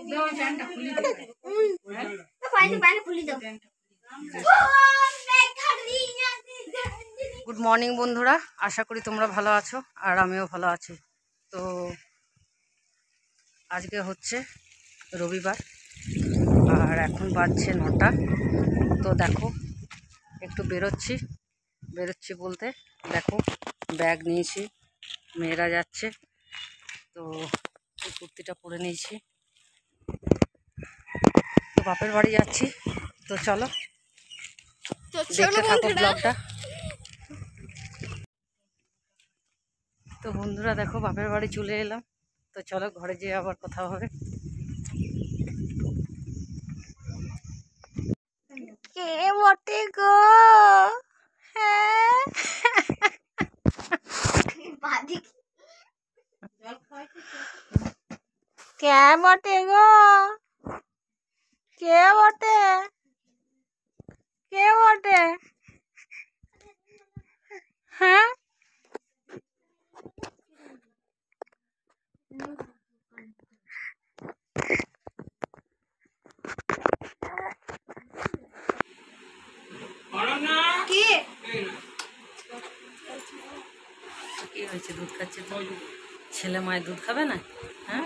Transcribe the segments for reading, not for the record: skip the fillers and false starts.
Good morning বন্ধুরা, আশা করি তোমরা ভালো আছো আর আমিও ভালো আছি। তো আজকে হচ্ছে রবিবার আর এখন বাজছে 9টা। তো দেখো একটু বেরোচ্ছি বলতে দেখো ব্যাগ নিয়েছি, মেয়েরা যাচ্ছে। তো এই কুর্তিটা পরে নিয়েছি, তো বাপের বাড়ি যাচ্ছি। তো চলো দেখতে থাকো ব্লগটা। তো বন্ধুরা দেখো বাপের বাড়ি চলে এলাম। তো চলো ঘরে যেয়ে আবার কথা হবে। কে বটে গো? হ্যাঁ কে বটে গো? কে বটে? কে বটে? হ্যাঁ কি হয়েছে? দুধ খাচ্ছে তো? ছেলে মায়ের দুধ খাবে না? হ্যাঁ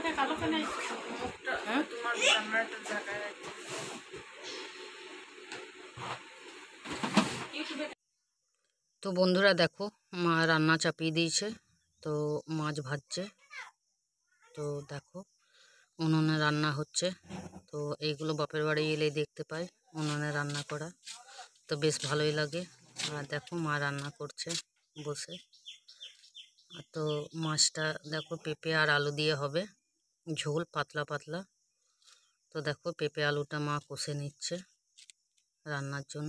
তো বন্ধুরা দেখো মা রান্না চাপিয়ে দিয়েছে, তো মাছ ভাজছে। তো দেখো উনুনে রান্না হচ্ছে। তো এইগুলো বাপের বাড়ি এলে দেখতে পাই উনুনে রান্না করা, তো বেশ ভালোই লাগে। আর দেখো মা রান্না করছে বসে। তো মাছটা দেখো পেঁপে আর আলু দিয়ে হবে ঝোল, পাতলা পাতলা। তো দেখো পেঁপে আলুটা মা কষে নিচ্ছে রান্নার জন্য।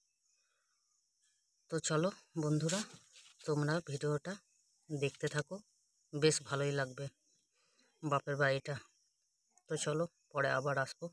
তো চলো বন্ধুরা তোমরা ভিডিওটা দেখতে থাকো, বেশ ভালোই লাগবে বাপের বাড়িটা। তো চলো পরে আবার আসবো।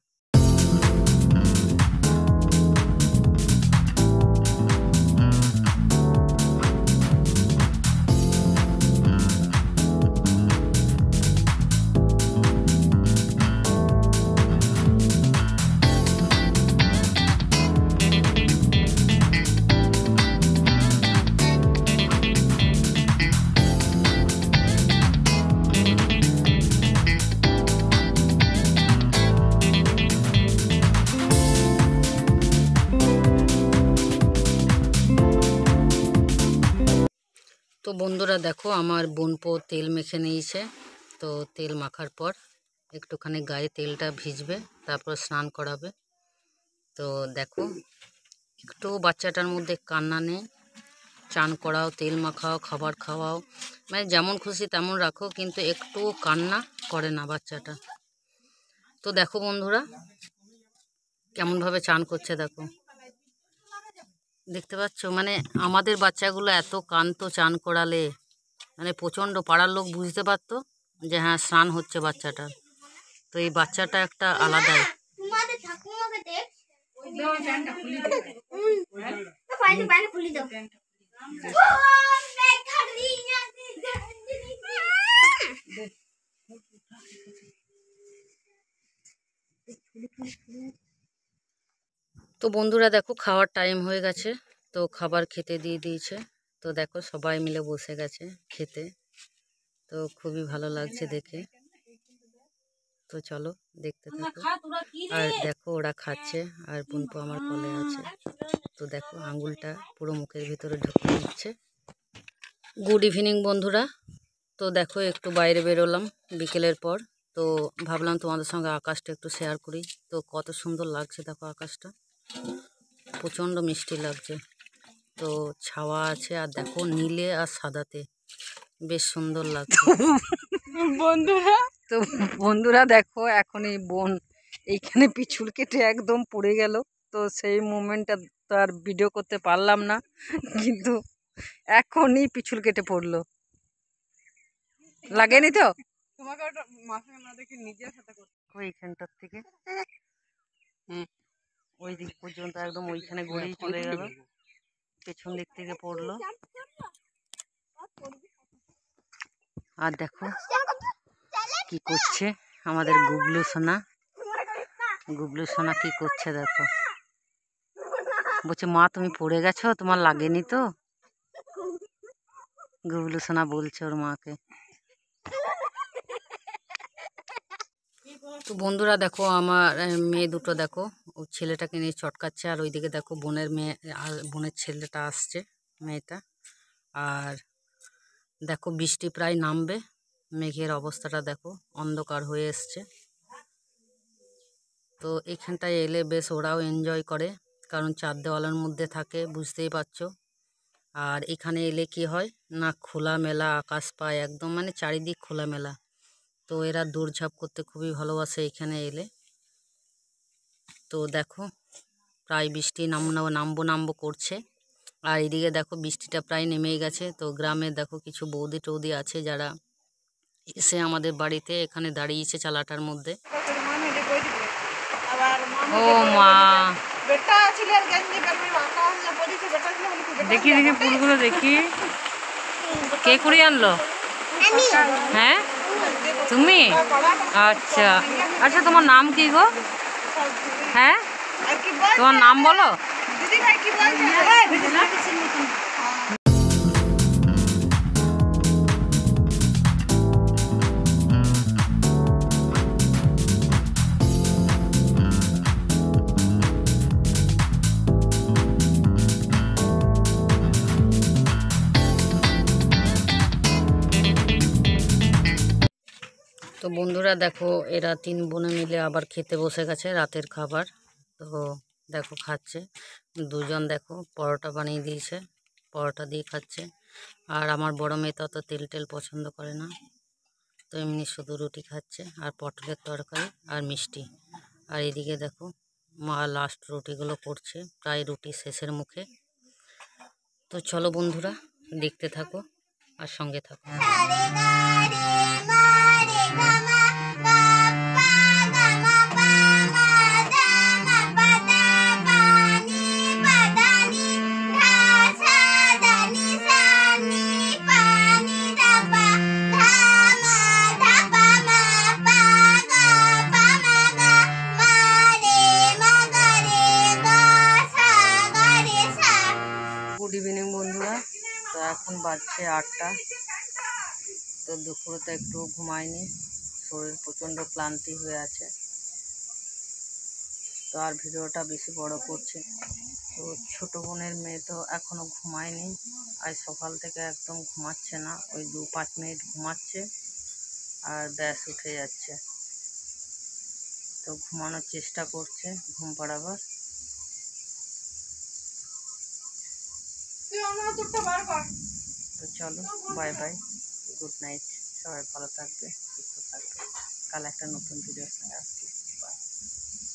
তো বন্ধুরা দেখো আমার বোনপো তেল মেখে নিয়েছে। তো তেল মাখার পর একটুখানি গায়ে তেলটা ভিজবে, তারপর স্নান করাবে। তো দেখো একটু বাচ্চাটার মধ্যে কান্না নেই, চান করাও, তেল মাখাও, খাবার খাওয়াও, মানে যেমন খুশি তেমন রাখো, কিন্তু একটু কান্না করে না বাচ্চাটা। তো দেখো বন্ধুরা কেমনভাবে চান করছে, দেখো দেখতে পাচ্ছ? মানে আমাদের বাচ্চাগুলো এত কাঁদতো চান করালে, মানে প্রচণ্ড, পাড়ার লোক বুঝতে পারতো যে হ্যাঁ স্নান হচ্ছে বাচ্চাটার। তো এই বাচ্চাটা একটা আলাদাই। তো বন্ধুরা দেখো খাওয়ার টাইম হয়ে গেছে, তো খাবার খেতে দিয়ে দিয়েছে। তো দেখো সবাই মিলে বসে গেছে খেতে, তো খুবই ভালো লাগছে দেখে। তো চলো দেখতে থাকো। আর দেখো ওরা খাচ্ছে আর বোনপো আমার কোলে আছে। তো দেখো আঙুলটা পুরো মুখের ভিতরে ঢুকে দিচ্ছে। গুড ইভিনিং বন্ধুরা। তো দেখো একটু বাইরে বেরোলাম বিকেলের পর, তো ভাবলাম তোমাদের সঙ্গে আকাশটা একটু শেয়ার করি। তো কত সুন্দর লাগছে দেখো আকাশটা, প্রচণ্ড মিষ্টি লাগছে। তো ছাওয়া আছে আর দেখো নীলে আর সাদাতে বেশ সুন্দর লাগছে বন্ধুরা। তো বন্ধুরা দেখো এখন এই বোন এইখানে পিছুল কেটে একদম পড়ে গেল। তো সেই মোমেন্টটা তো আর ভিডিও করতে পারলাম না, কিন্তু এখনই পিছুল কেটে পড়লো। লাগেনি তো তোমাকে ওটা মাথা না দেখে নিজের সাথে করতে ওইখানটার থেকে ওই দিক পর্যন্ত একদম ওইখানে গড়িয়ে চলে গেল, পেছন দিক থেকে পড়লো। আর দেখো কি করছে আমাদের গুগলু সোনা। গুবলু সোনা কি করছে দেখো, বলছে মা তুমি পড়ে গেছো, তোমার লাগেনি তো? গুবলু সোনা বলছে ওর মাকে। তো বন্ধুরা দেখো আমার মেয়ে দুটো দেখো, ও ছেলেটাকে নিয়ে চটকাচ্ছে, আর ওইদিকে দেখো বোনের মেয়ে আর বোনের ছেলেটা আসছে, মেয়েটা। আর দেখো বৃষ্টি প্রায় নামবে, মেঘের অবস্থাটা দেখো অন্ধকার হয়ে এসছে। তো এখানটায় এলে বেশ ওরাও এনজয় করে, কারণ চার দেওয়ালের মধ্যে থাকে, বুঝতেই পারছো। আর এখানে এলে কি হয় না, খোলামেলা আকাশ পায় একদম, মানে চারিদিক খোলামেলা। তো এরা দৌড়ঝাঁপ করতে খুবই ভালোবাসে এখানে এলে। তো দেখো প্রায় বৃষ্টি নামবো নামবো করছে। আর এদিকে দেখো বৃষ্টিটা প্রায় নেমেই গেছে। তো গ্রামে দেখো কিছু বৌদি টৌদি আছে যারা এসে আমাদের বাড়িতে এখানে দাঁড়িয়েছে চালাটার মধ্যে। ও মা, দেখি দেখি ফুলগুলো দেখি, কে কুড়িয়ে আনলো? হ্যাঁ তুমি? আচ্ছা আচ্ছা, তোমার নাম কি গো? হ্যাঁ তোমার নাম বলো। তো বন্ধুরা দেখো এরা তিন বোনে মিলে আবার খেতে বসে গেছে রাতের খাবার। তো দেখো খাচ্ছে, দুজন দেখো পরোটা বানিয়ে দিয়েছে, পরোটা দিয়ে খাচ্ছে। আর আমার বড় মেয়ে তো অত তেল টেল পছন্দ করে না, তো এমনি শুধু রুটি খাচ্ছে, আর পটলের তরকারি আর মিষ্টি। আর এদিকে দেখো মা লাস্ট রুটিগুলো করছে, প্রায় রুটি শেষের মুখে। তো চলো বন্ধুরা দেখতে থাকো আর সঙ্গে থাকো। গুড ইভিনিং বন্ধুরা, তো এখন বাজছে 8টা। তো দুপুরে তো একটু ঘুমায়নি, শরীর প্রচণ্ড ক্লান্তি হয়ে আছে। তো আর ভিডিওটা বেশি বড় করছি। তো ছোটো বোনের মেয়ে তো এখনও ঘুমায়নি, আজ সকাল থেকে একদম ঘুমাচ্ছে না, ওই 2-5 মিনিট ঘুমাচ্ছে আর ব্যাস উঠে যাচ্ছে। তো ঘুমানোর চেষ্টা করছে, ঘুম পাড়াবার। তো চলো বাই বাই, গুড নাইট, সবাই ভালো থাকবে, সুস্থ থাকবে। কাল একটা নতুন ভিডিওর সঙ্গে আসছি। বাই।